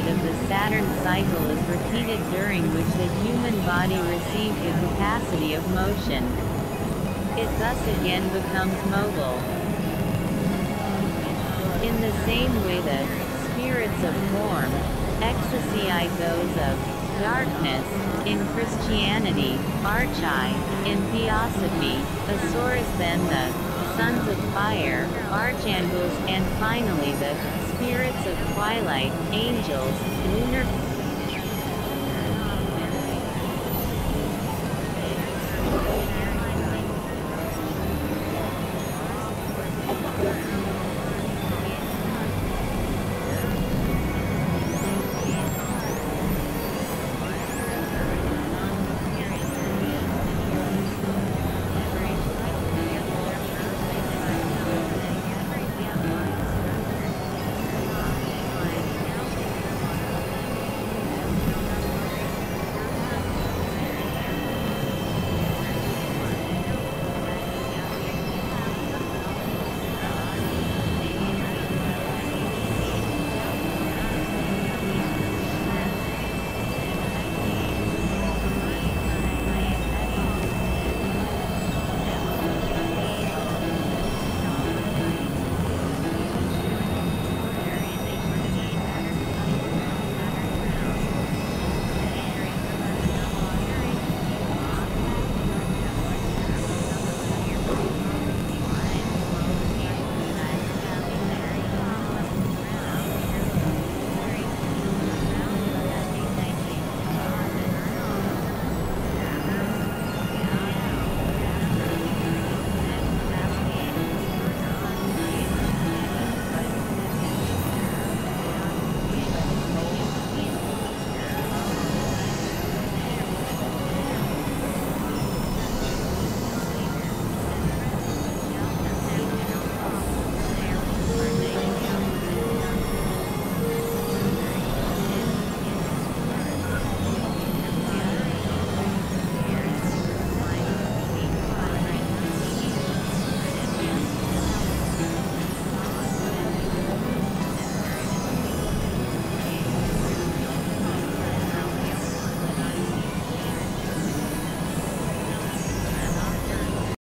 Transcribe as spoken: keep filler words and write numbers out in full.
period of the Saturn cycle is repeated, during which the human body receives the capacity of motion. It thus again becomes mobile. In the same way the spirits of form, ecstasy those of darkness, in Christianity, archai, in theosophy, asuras, then the sons of fire, archangels, and finally the spirits of twilight, angels, lunar